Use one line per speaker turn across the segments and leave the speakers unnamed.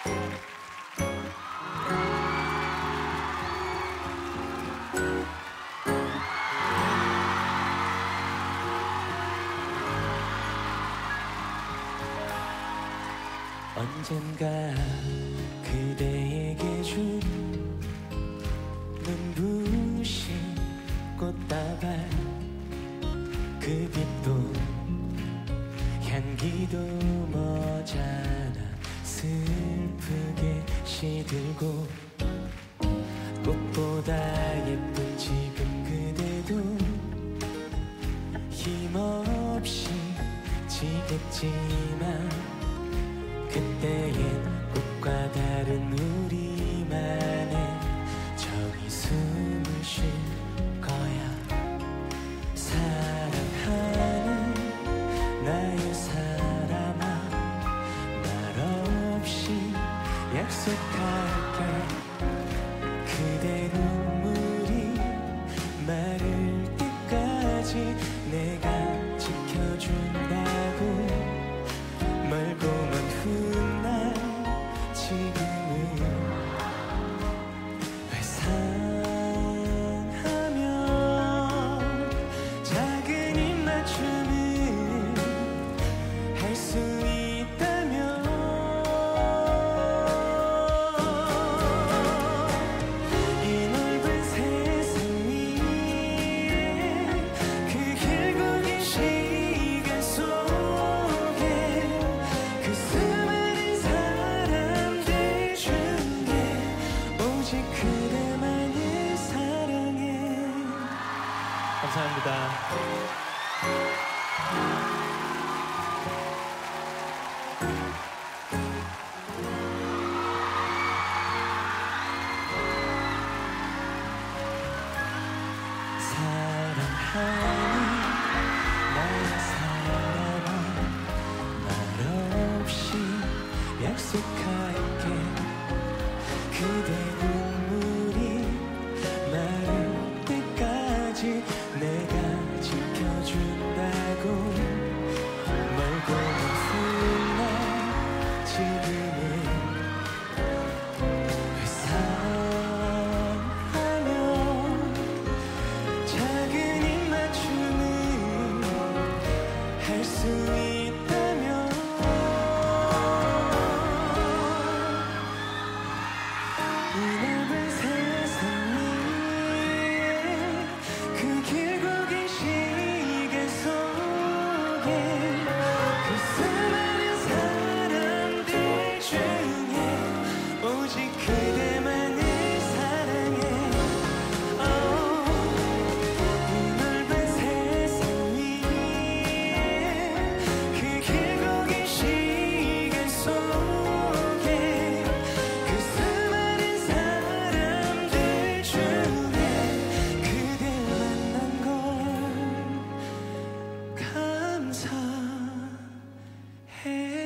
언젠가 그대에게 준 눈부신 꽃다발 그 빛도 향기도 머잖아 슬프게 시들고 꽃보다 예쁜 지금 그대도 힘없이 지겠지만 그때엔 꽃과 다른 우리만의 정이 숨을 쉴 거야. 사랑하는 나의 사람아 말 없이 약속할게. 그대 눈물이 마를 때까지 내가 지켜준다고. 멀고먼 훗날 지금은 회상하며 작은 입맞춤을 할 수 있다면 이 넓은 세상 위에 그 길고 긴 시간 속에 그 수많은 사람들 중에 오직 그대만을 사랑해. 감사합니다. 사랑하니 나의 사랑아 말 없이 약속할게. 그대 눈물이 마를 때까지 내가 지켜준다고. 멀고 먼 훗날 지금은 회상하며 작은 입맞춤을 할 수 있다면 이 넓은 세상 위에 그 길고 긴 시간 속에 그 수많은 사람들 중에 오직 그대만을 사랑해. 이 넓은 세상 위에 그 길고 긴 시간 속에 그 수많은 사람들 중에 그댈 만난 걸 감사해.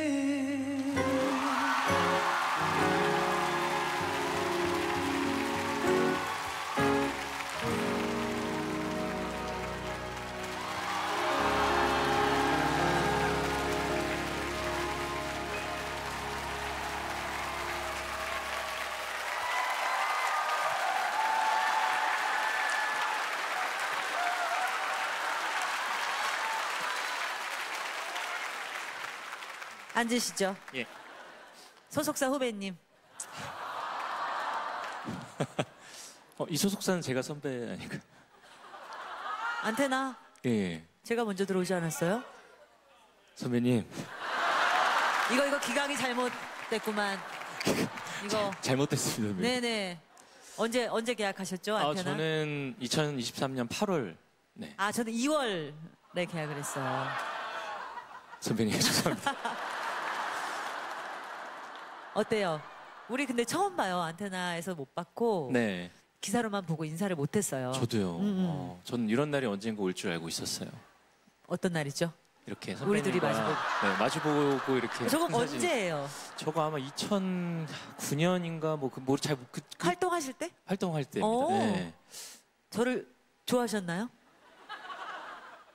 앉으시죠.
예.
소속사 후배님.
이 소속사는 제가 선배 아닌가?
안테나
예.
제가 먼저 들어오지 않았어요?
선배님
이거 기강이 잘못됐구만. 이거
잘못됐습니다. 선배님.
네네. 언제 계약하셨죠? 안테나?
저는 2023년 8월. 네.
아 저는 2월에 계약을 했어요.
선배님 죄송합니다.
어때요? 우리 근데 처음 봐요. 안테나에서 못 봤고
네.
기사로만 보고 인사를 못했어요.
저도요. 저는 이런 날이 언젠가 올 줄 알고 있었어요.
어떤 날이죠?
이렇게
우리 둘이
선배님과 마주보고 이렇게.
저거
큰 사진.
언제예요?
저거 아마 2009년인가
활동하실 때?
활동할 때입니다.
오.
네.
저를 좋아하셨나요?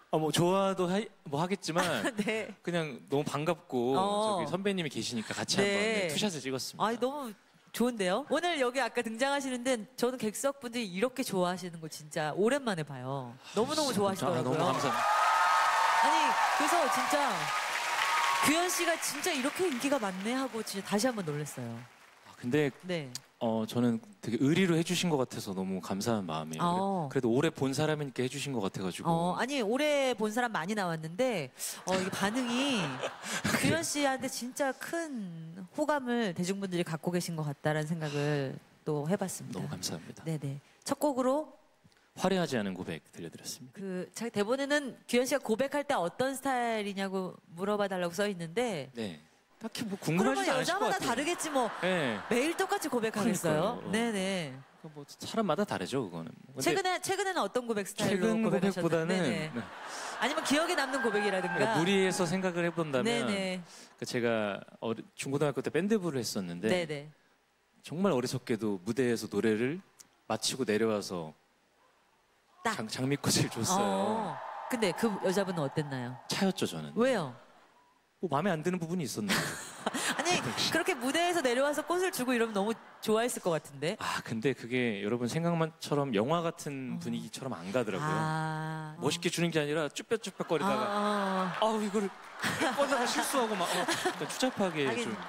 뭐 좋아도 뭐 하겠지만
네.
그냥 너무 반갑고 저기 선배님이 계시니까 같이
네.
한번 투샷을 찍었습니다.
아니 너무 좋은데요? 오늘 여기 아까 등장하시는데 저는 객석분들이 이렇게 좋아하시는 거 진짜 오랜만에 봐요. 너무너무 좋아하시더라고요.
너무 감사합니다.
아니 그래서 진짜 규현 씨가 진짜 이렇게 인기가 많네 하고 진짜 다시 한번 놀랐어요.
근데
네.
저는 되게 의리로 해주신 것 같아서 너무 감사한 마음이에요. 그래도 오래 본 사람이니까 해주신 것 같아가지고.
아니 오래 본 사람 많이 나왔는데 이게 반응이 규현 씨한테 진짜 큰 호감을 대중분들이 갖고 계신 것 같다라는 생각을 또 해봤습니다.
너무 감사합니다.
네네. 첫 곡으로
화려하지 않은 고백 들려드렸습니다.
제 대본에는 규현 씨가 고백할 때 어떤 스타일이냐고 물어봐 달라고 써 있는데.
네. 딱히 뭐
그러면
궁금하지 않으실 것
여자마다
같아요.
다르겠지 뭐.
네.
매일 똑같이 고백하겠어요?
그러니까요.
네네.
뭐 사람마다 다르죠, 그거는. 근데
최근에는 어떤 고백 스타일로
최근
고백하셨나요?
고백보다는
네네. 아니면 기억에 남는 고백이라든가.
그러니까 무리해서 생각을 해본다면
네네.
제가 중고등학교 때 밴드부를 했었는데
네네.
정말 어리석게도 무대에서 노래를 마치고 내려와서
딱.
장미꽃을 줬어요.
근데 그 여자분은 어땠나요?
차였죠, 저는.
왜요?
뭐 마음에 안 드는 부분이 있었나요?
아니 그렇게 무대에서 내려와서 꽃을 주고 이러면 너무 좋아했을 것 같은데.
근데 그게 여러분 생각만처럼 영화 같은 분위기처럼 안 가더라고요. 멋있게 주는 게 아니라 쭈뼛쭈뼛거리다가 이거를 뻗다가 실수하고 막 그러니까 추잡하게 좀.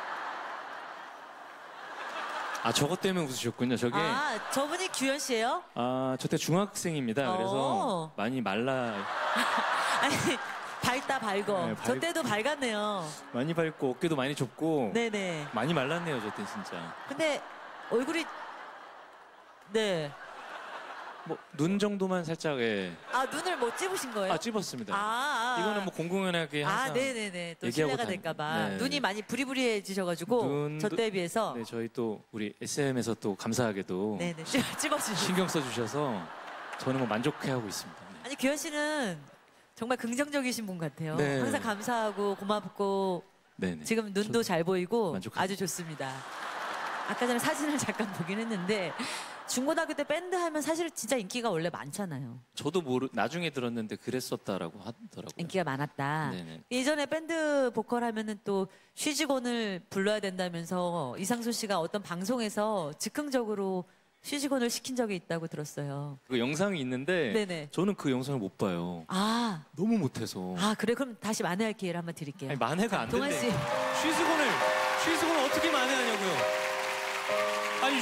저것 때문에 웃으셨군요. 저게.
저분이 규현 씨예요?
저 때 중학생입니다. 그래서 많이
아니 밝다 밝어.
네,
저 때도 밝았네요.
많이 밝고 어깨도 많이 좁고
네네.
많이 말랐네요. 저 때 진짜.
근데 얼굴이 네.
뭐 눈 정도만 살짝
눈을 뭐 찝으신 거예요?
찝었습니다.
이거는
뭐 공공연하게 항상
네네네. 또
얘기하고
신뢰가 될까봐
네.
눈이 많이 부리부리해지셔가지고 저 때에 비해서
네, 저희 또 우리 SM에서 또 감사하게도
네네 찝어주시고
신경 써주셔서 저는 뭐 만족해하고 있습니다. 네.
아니 규현 씨는 정말 긍정적이신 분 같아요.
네.
항상 감사하고 고맙고
네네.
지금 눈도 잘 보이고
만족합니다.
아주 좋습니다. 아까 전에 사진을 잠깐 보긴 했는데 중고등학교 때 밴드 하면 사실 진짜 인기가 원래 많잖아요.
저도 나중에 들었는데 그랬었다라고 하더라고요.
인기가 많았다.
네네.
예전에 밴드 보컬 하면은 또 쉬지곤을 불러야 된다면서 이상수 씨가 어떤 방송에서 즉흥적으로 쉬지곤을 시킨 적이 있다고 들었어요.
그 영상이 있는데
네네.
저는 그 영상을 못 봐요. 너무 못해서.
그래 그럼 다시 만회할 기회를 한번 드릴게요.
아니, 만회가 안
동환
된대.
씨.
쉬스곤을 어떻게 만회하냐고요. 아니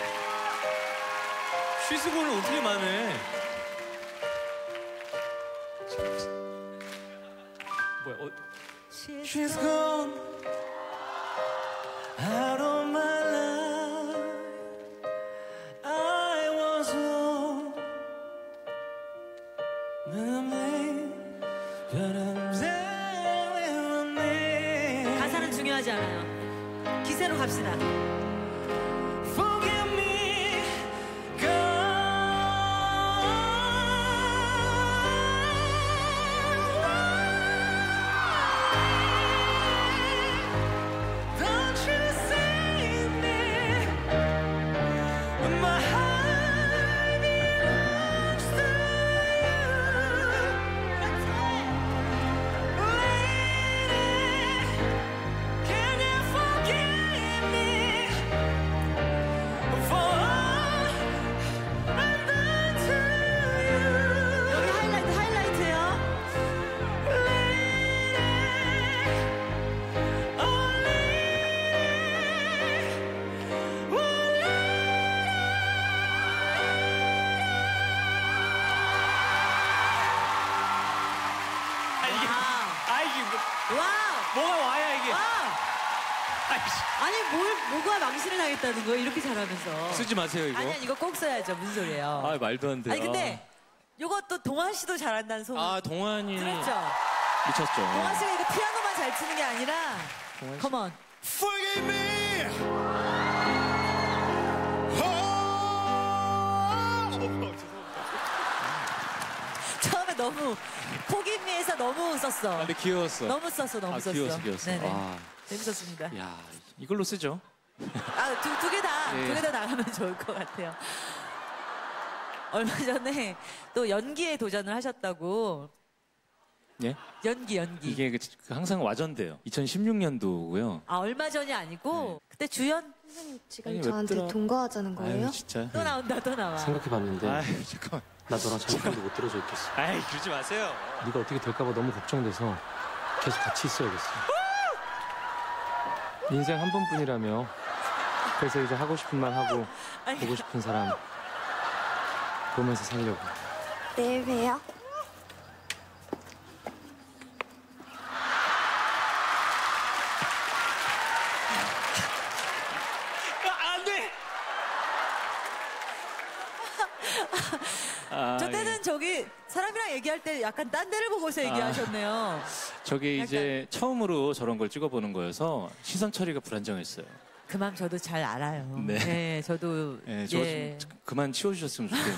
쉬스곤을 어떻게 만회? 뭐야?
She's
gone out of my life. I was home.
가사는 중요하지 않아요. 기세로 갑시다.
Forgive me, Don't you save me. My heart belongs to you. Lady, can you forgive me for all I've done to you?
여기 하이라이트예요. 와우.
뭐가 와야 이게?
아니 뭐가 망신을 당했다는 거예요? 이렇게 잘하면서.
쓰지 마세요 이거.
아니 이거 꼭 써야죠. 무슨 소리예요?
말도 안 돼.
아니 근데 이것도 동환 씨도 잘한다는 소문
동환이
들었죠?
미쳤죠.
동환 씨가 이거 피아노만 잘 치는 게 아니라
동환 씨.
컴온.
Forgive me.
처음에 너무 포기미에서 너무 웃었어.
근데 귀여웠어.
너무 썼어.
귀여웠어.
네네. 재밌었습니다.
야, 이걸로 쓰죠.
두 개 다,
예.
두 개 다 나가면 좋을 것 같아요. 얼마 전에 또 연기에 도전을 하셨다고
예?
연기.
이게 항상 와전돼요. 2016년도고요.
아, 얼마 전이 아니고 그때 주연
선생님 지금 저한테 동거하자는 거예요?
아유, 진짜.
또 나와.
생각해봤는데
아유, 잠깐만.
나 너랑 잠깐도 못 들어줘 있겠어.
아이, 그러지 마세요.
네가 어떻게 될까봐 너무 걱정돼서 계속 같이 있어야겠어. 인생 한 번뿐이라며. 그래서 이제 하고 싶은 말 하고 보고 싶은 사람 보면서 살려고.
내일 봬요.
안 돼!
저 때는 저기 사람이랑 얘기할 때 약간 딴 데를 보고서 얘기하셨네요.
저게 이제 처음으로 저런 걸 찍어보는 거여서 시선 처리가 불안정했어요.
그 마음 저도 잘 알아요.
네.
네, 저도
예, 저 좀 그만 치워주셨으면 좋겠네요.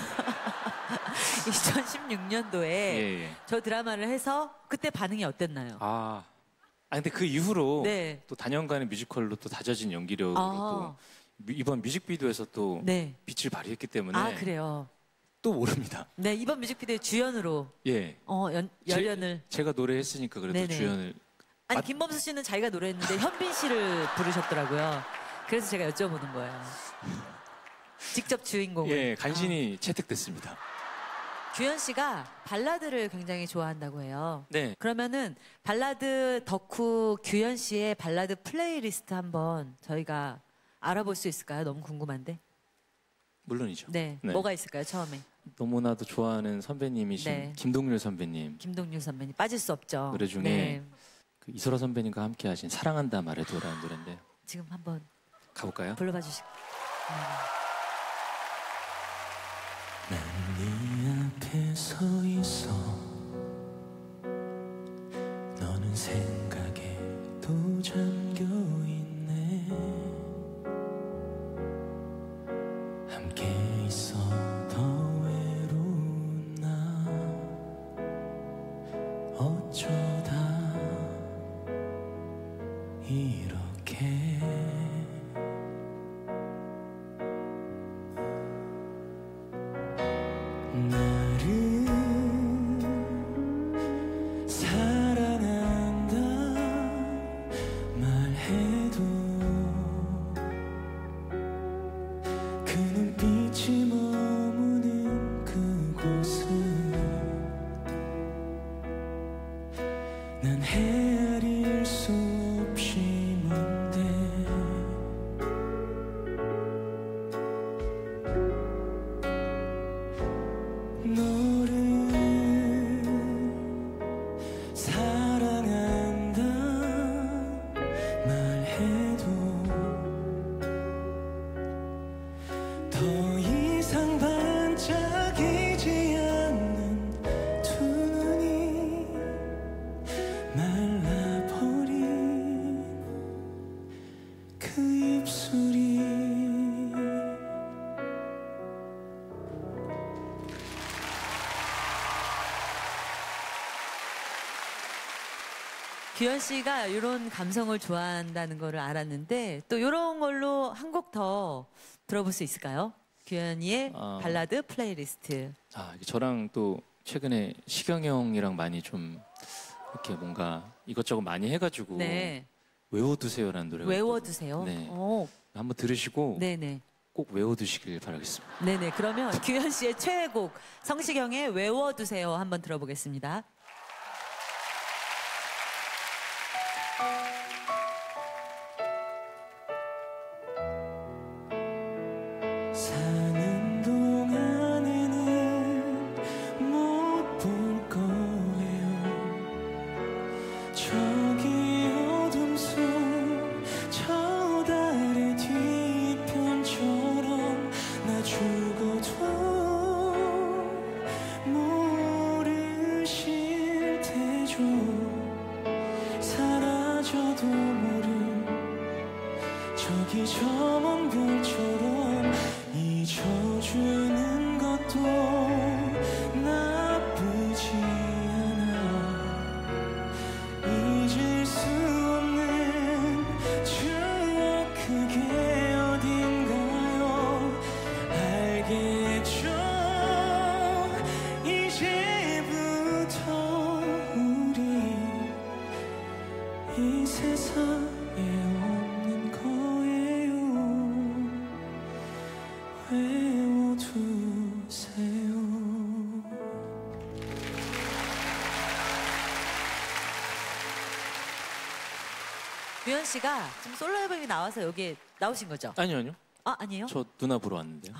2016년도에
예.
저 드라마를 해서 그때 반응이 어땠나요?
아, 근데 그 이후로
네.
또 단연간의 뮤지컬로 또 다져진 연기력으로
아.
또 이번 뮤직비디오에서 또
네.
빛을 발휘했기 때문에
아, 그래요.
또 모릅니다.
네, 이번 뮤직비디오의 주연으로
예.
열연을.
제가 노래했으니까 그래도
네네.
주연을.
아니, 김범수 씨는 자기가 노래했는데 현빈 씨를 부르셨더라고요. 그래서 제가 여쭤보는 거예요. 직접 주인공을.
예, 간신히 채택됐습니다.
규현 씨가 발라드를 굉장히 좋아한다고 해요.
네.
그러면은 발라드 덕후 규현 씨의 발라드 플레이리스트 한번 저희가 알아볼 수 있을까요? 너무 궁금한데.
물론이죠.
네. 뭐가 있을까요? 처음에.
너무나도 좋아하는 선배님이신
네.
김동률 선배님
김동률 선배님 빠질 수 없죠.
노래 중에
네.
그 이소라 선배님과 함께 하신 사랑한다 말해도라는 노래인데
지금 한번
가볼까요?
불러봐 주시고.
난 네 앞에 서 있어 너는 생각에 또 잠겨 있네 함께 있어 더 외로운 나 어쩌다 이렇게 나를 사랑한다 말해도 그 눈빛이 머무는 그곳은 난 헤아릴 수 없이 먼데 너를 사랑한다 말해도 더 이상 반짝이지 않는 두 눈이 말라버린 그 입술이
규현 씨가 이런 감성을 좋아한다는 거를 알았는데 또 이런 걸로 한 곡 더 들어볼 수 있을까요? 규현이의 발라드 플레이리스트.
이게 저랑 또 최근에 시경이 형이랑 많이 좀 이렇게 뭔가 이것저것 많이 해가지고
네.
외워두세요라는 노래가
외워두세요.
네.
오,
한번 들으시고
네네.
꼭 외워두시길 바라겠습니다.
네네. 그러면 규현 씨의 최애곡 성시경의 외워두세요 한번 들어보겠습니다.
사는 동안에는 못 볼 거예요 저기 어둠 속 저 달의 뒤편처럼 나 죽어도 모르실 테죠 사라져도 모를 저기 저 먼 별처럼 잊혀주는 것도 나쁘지 않아 잊을 수 없는 추억 그게 어딘가요 알겠죠 이제부터 우리
세상에 없는 거예요. 외워두세요.
규현 씨가 지금 솔로 앨범이 나와서 여기에 나오신 거죠?
아니요.
아, 아니에요?
저 누나 보러 왔는데요.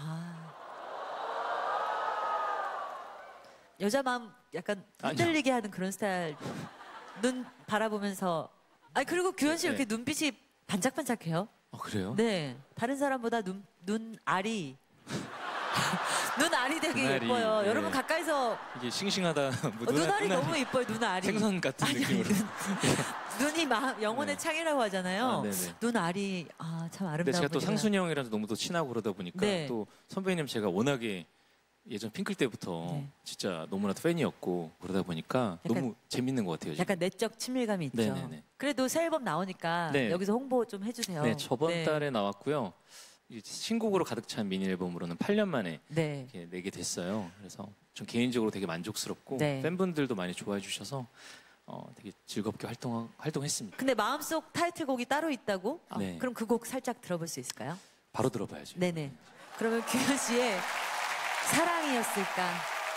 여자 마음 약간 흔들리게 하는 그런 스타일. 눈 바라보면서. 아니, 그리고 규현 씨 이렇게 눈빛이 반짝반짝해요.
그래요?
네. 다른 사람보다 눈알이. 눈알이 되게 예뻐요.
네.
여러분 가까이서.
이게 싱싱하다. 뭐
눈알이 너무 예뻐요, 눈알이.
생선 같은 느낌으로.
눈이 영혼의 창이라고 하잖아요. 눈알이 참 아름다워.
근데 제가 또 상순이 형이랑 너무 또 친하고 그러다 보니까 또 선배님 제가 워낙에 예전 핑클 때부터 진짜 너무나도 팬이었고 그러다 보니까 너무 재밌는 것 같아요. 지금.
약간 내적 친밀감이 있죠.
네네네.
그래도 새 앨범 나오니까 여기서 홍보 좀 해주세요.
네, 저번 달에 나왔고요. 신곡으로 가득 찬 미니 앨범으로는 8년 만에 이렇게 내게 됐어요. 그래서 전 개인적으로 되게 만족스럽고 팬분들도 많이 좋아해 주셔서 되게 즐겁게 활동했습니다.
근데 마음속 타이틀곡이 따로 있다고?
네.
그럼 그 곡 살짝 들어볼 수 있을까요?
바로 들어봐야죠.
네네. 그러면 규현 씨의 사랑이었을까?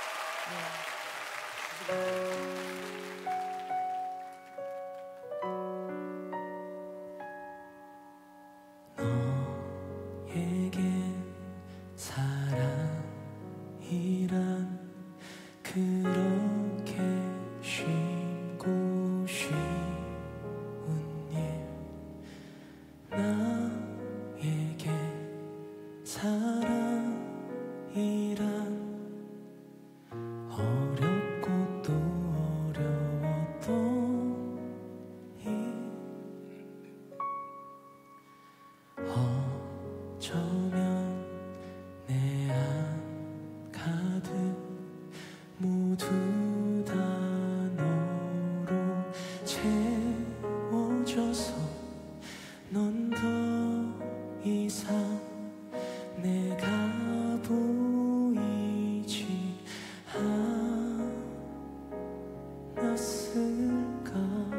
너에게 사랑이란 그렇게 쉽고 쉬운 일 나에게 사랑이란 어렵고 또 어려웠던 일 어쩌면 내 안 가득 모두 다 너로 채워져서 넌 더 이상 내가 보이지 않았을까.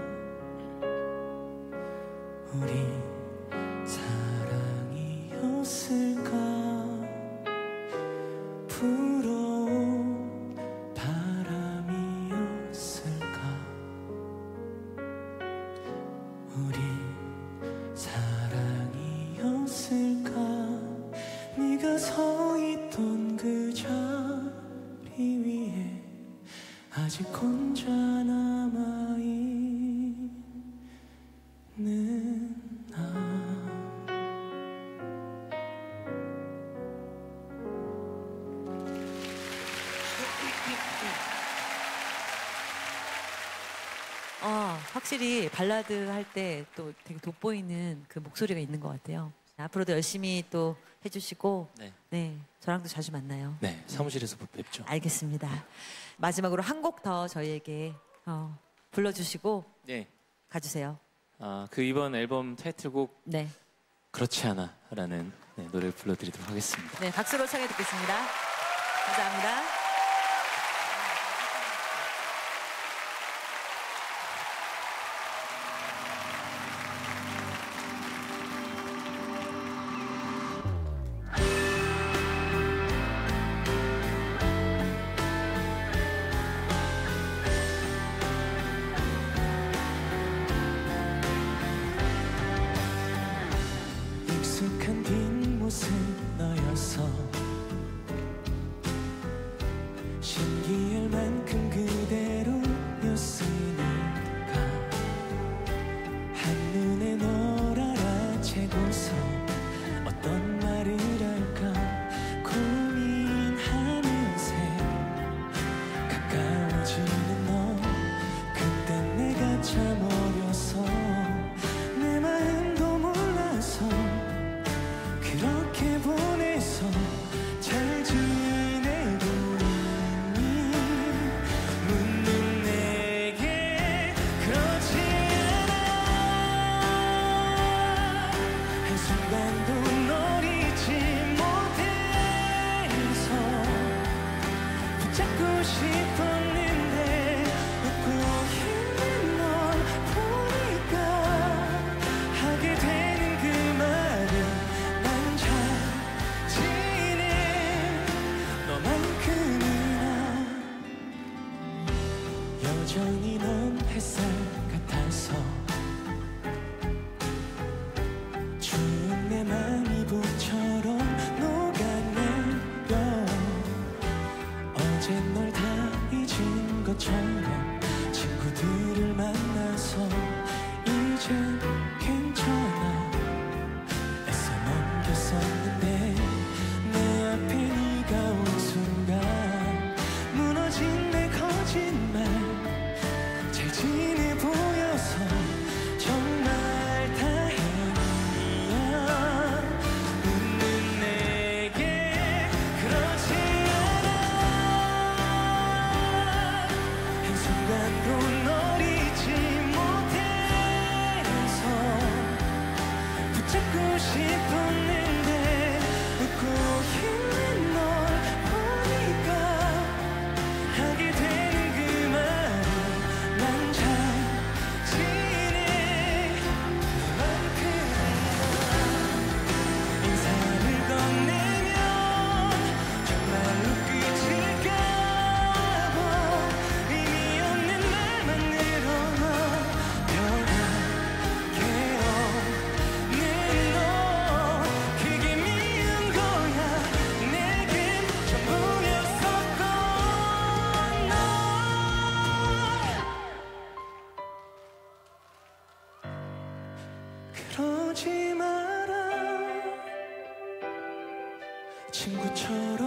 우리 사랑이었을까. 불어온 바람이었을까. 우리 사랑이었을까. 네가 서 있던 그 자리 위에 아직 혼자 남아있는 나.
확실히 발라드 할 때 또 되게 돋보이는 그 목소리가 있는 것 같아요. 앞으로도 열심히 또 해주시고 저랑도 자주 만나요.
네, 사무실에서 뵙죠.
알겠습니다. 마지막으로 한 곡 더 저희에게 불러주시고 가주세요.
그 이번 앨범 타이틀곡
네.
그렇지 않아라는 노래를 불러드리도록 하겠습니다.
네, 박수로 청해 듣겠습니다. 감사합니다.
익숙한 뒷모습 너였어.
붙잡고 싶었는데 웃고 있는 널 보니까 하게 되는 그 말이 난 참 지네. 인사를 건네면 정말로 끝일까봐 의미 없는 말만 늘어나 변하게 없는 너 그게 미운 거야. 내겐 전부였었던 너. 그러지 마라 친구처럼